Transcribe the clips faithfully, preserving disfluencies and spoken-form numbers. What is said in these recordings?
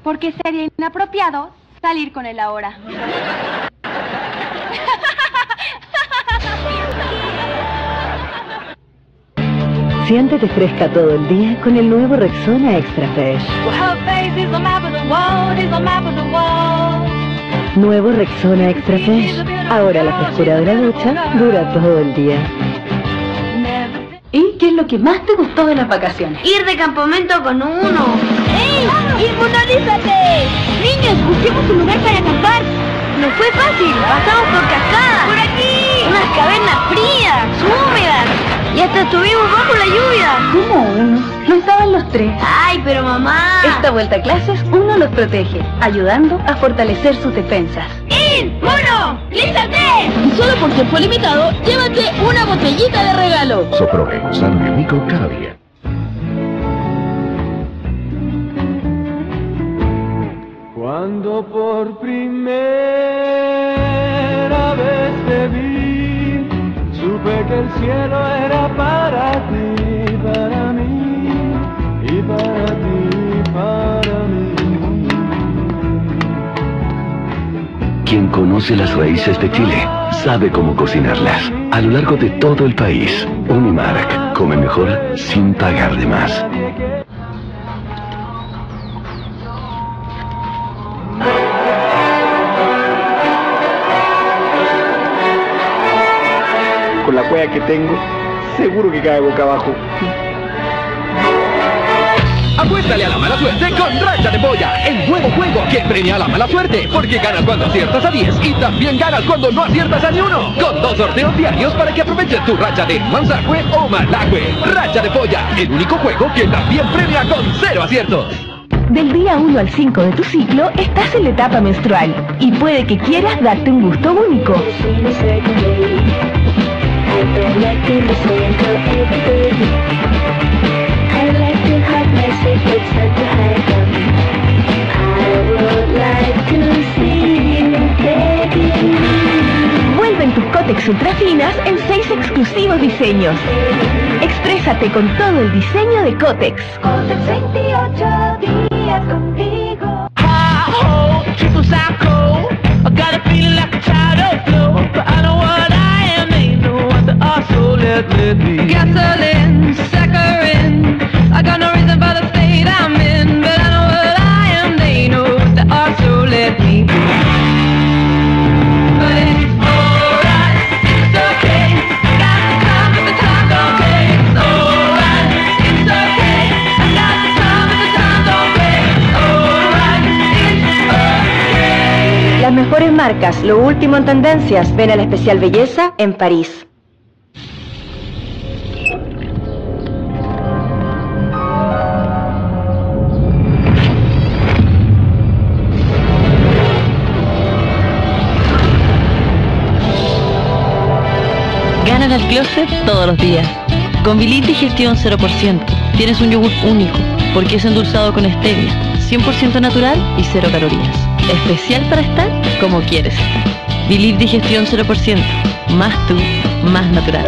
Porque sería inapropiado salir con él ahora. Siéntete fresca todo el día con el nuevo Rexona Extra Fresh. Nuevo Rexona Extra Fresh. Ahora la frescura de la ducha dura todo el día. ¿Y qué es lo que más te gustó de las vacaciones? Ir de campamento con uno. ¡Ey! ¡Inmunorízate! Niños, busquemos un lugar para acampar. No fue fácil, pasamos por cascadas. ¡Por aquí! Unas cavernas frías, húmedas. Y hasta estuvimos bajo la lluvia. ¿Cómo uno? No estaban los tres. Ay, pero mamá. Esta vuelta a clases, uno los protege, ayudando a fortalecer sus defensas. ¡Inmunorízate! Y solo por tiempo limitado, llévate una botellita de regalo. Soprobe, sano y rico cada día. Cuando por primera vez te vi, supe que el cielo era para ti, para mí, y para ti, para mí. Quien conoce las raíces de Chile sabe cómo cocinarlas. A lo largo de todo el país, Unimark come mejor sin pagar de más. Con la cueva que tengo, seguro que cae boca abajo. Apuéstale a la mala suerte con Racha de Polla, el nuevo juego que premia a la mala suerte, porque ganas cuando aciertas a diez y también ganas cuando no aciertas a ni uno, con dos sorteos diarios para que aproveches tu racha de Manzacue o Malacue. Racha de Polla, el único juego que también premia con cero aciertos. Del día uno al cinco de tu ciclo estás en la etapa menstrual y puede que quieras darte un gusto único. Vuelven tus cótex ultrafinas en seis exclusivos diseños. Exprésate con todo el diseño de Cótex. Cótex veintiocho días contigo. Gasoline, saccharine. I got no reason for the state I'm in, but I know what I am. They know what they are, so let me be. But it's alright, it's okay. I got the time, but the time don't pay. It's alright, it's okay. I got the time, but the time don't pay. It's alright, it's okay. Las mejores marcas, lo último en tendencias. Ven a la especial belleza en París. Gana en el closet todos los días. Con Bilip Digestión cero por ciento tienes un yogur único, porque es endulzado con stevia, cien por ciento natural y cero calorías. Especial para estar como quieres estar. Bilip Digestión cero por ciento. Más tú, más natural.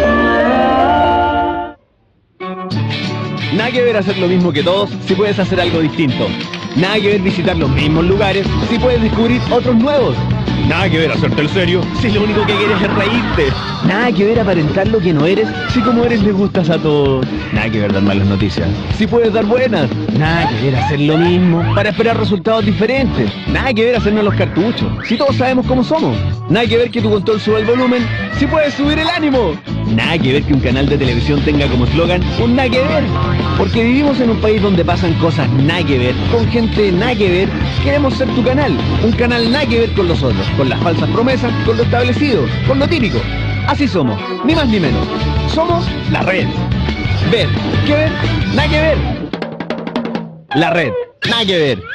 Nada que ver hacer lo mismo que todos si puedes hacer algo distinto. Nada que ver visitar los mismos lugares si puedes descubrir otros nuevos. Nada que ver hacerte el serio si lo único que quieres es reírte. Nada que ver aparentar lo que no eres si como eres le gustas a todos. Nada que ver dar malas noticias si puedes dar buenas. Nada que ver hacer lo mismo para esperar resultados diferentes. Nada que ver hacernos los cartuchos si todos sabemos cómo somos. Nada que ver que tu control suba el volumen si puedes subir el ánimo. Nada que ver que un canal de televisión tenga como eslogan un nada que ver. Porque vivimos en un país donde pasan cosas nada que ver, con gente nada que ver. Queremos ser tu canal, un canal nada que ver con los otros, con las falsas promesas, con lo establecido, con lo típico. Así somos, ni más ni menos. Somos la red. Ver, ¿qué ver? Nada que ver. La red, nada que ver.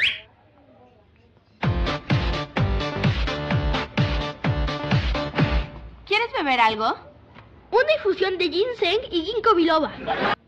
¿Quieres beber algo? Una infusión de ginseng y ginkgo biloba.